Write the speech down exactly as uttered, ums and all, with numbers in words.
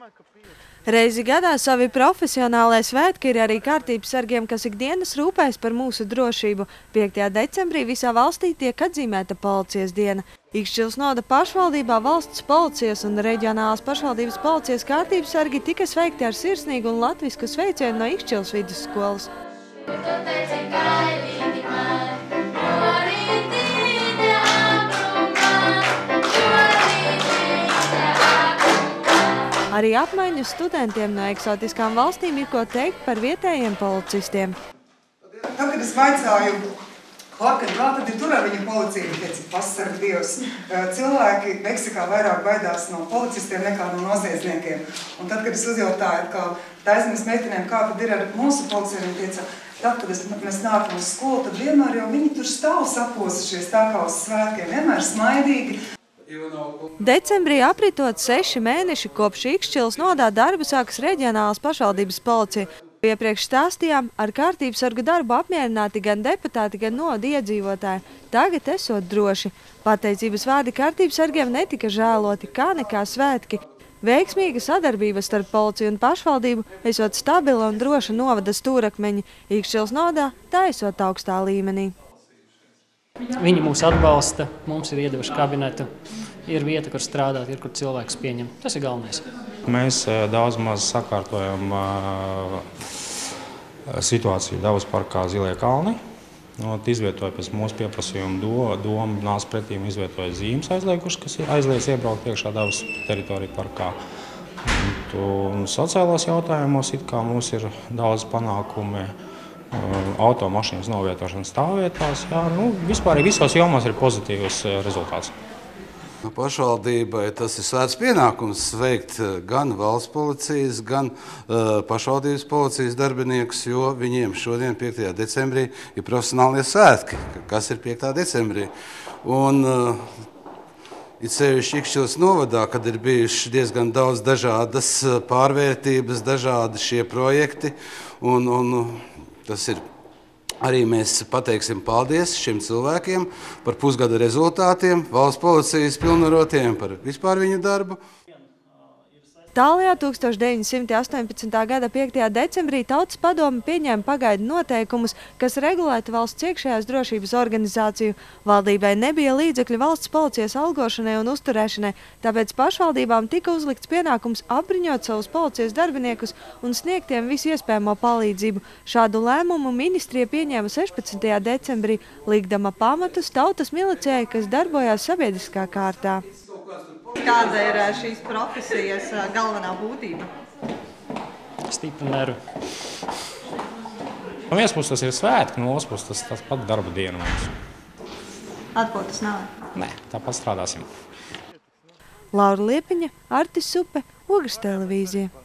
Reizi gadā savi profesionālais svētki ir arī kārtības sargiem, kas ikdienas rūpēs par mūsu drošību. piektajā decembrī visā valstī tiek atzīmēta policijas diena. Ikšķils novada pašvaldībā valsts policijas un reģionālās pašvaldības policijas kārtības sargi tika sveikti ar sirsnīgu un latvisku sveicienu no Ikšķils vidusskolas. Arī apmaiņu studentiem no eksotiskām valstīm ir ko teikt par vietējiem policistiem. Tad, kad es vaicāju, kā tad ir tur ar viņa policiju, teica, pasarg Dievs. Cilvēki Meksikā vairāk baidās no policistiem nekā no noziedzniekiem. Un tad, kad es uzjautāju, kā taisnības meitenēm, kā tad ir ar mūsu policiju, viņi teica, tad, kad es, mēs nākam uz skolu, tad vienmēr jau viņi tur stāv saposušies tā kā uz svētkiem, vienmēr smaidīgi. Decembrī apritot seši mēneši kopš Ikšķils nodā darbu sākas reģionālās pašvaldības policija. Iepriekš stāstījām, ar kārtības sargu darbu apmierināti gan deputāti, gan noda iedzīvotāji. Tagad esot droši. Pateicības vārdi kārtības sargiem netika žēloti, kā nekā svētki. Veiksmīga sadarbība starp policiju un pašvaldību, esot stabila un droša novada stūrakmeņi. Ikšķils nodā tā esot augstā līmenī. Viņi mūs atbalsta, mums ir iedevuši kabinetu, ir vieta, kur strādāt, ir kur cilvēks pieņem. Tas ir galvenais. Mēs daudz maz sakārtojam situāciju Dabas parkā Zilie kalni. Izvietoja pēc mūsu pieprasījuma doma, nāca pretī un izvietoja zīmes aizliegušas, kas ir aizliedz iebraukt iekšā Dabas teritoriju parkā. Un sociālās jautājumos it kā mums ir daudz panākumi. Automašīnas novietošanas stāvvietās. Jā, nu, vispār visos jomās ir pozitīvs rezultāts. Pašvaldībai tas ir svēts pienākums sveikt gan valsts policijas, gan uh, pašvaldības policijas darbiniekus, jo viņiem šodien, piektajā decembrī, ir profesionālie svētki. Kas ir piektā decembrī? Un, uh, it sevišķi Ikšķils novadā, kad ir bijuši diezgan daudz dažādas pārvērtības, dažādi šie projekti. Un, un, Tas ir arī mēs pateiksim paldies šiem cilvēkiem par pusgada rezultātiem, valsts policijas pilnvarotiem par vispār viņu darbu. Tālajā tūkstoš deviņi simti astoņpadsmitā gada piektajā decembrī Tautas padome pieņēma pagaidu noteikumus, kas regulētu valsts iekšējās drošības organizāciju. Valdībai nebija līdzekļu valsts policijas algošanai un uzturēšanai, tāpēc pašvaldībām tika uzlikts pienākums apbruņot savus policijas darbiniekus un sniegt tiem visu iespējamo palīdzību. Šādu lēmumu ministrija pieņēma sešpadsmitajā decembrī, likdama pamatus tautas milicijai, kas darbojās sabiedriskā kārtā. Kāda ir šīs profesijas galvenā būtība? Stipri nervi. No vienas puses tas ir svētki, no otras puses tas, tas pat darba diena mums. Atpūtas nav? Nē, tāpat strādāsim. Laura Liepiņa, Artis Supe, Ogres televīzija.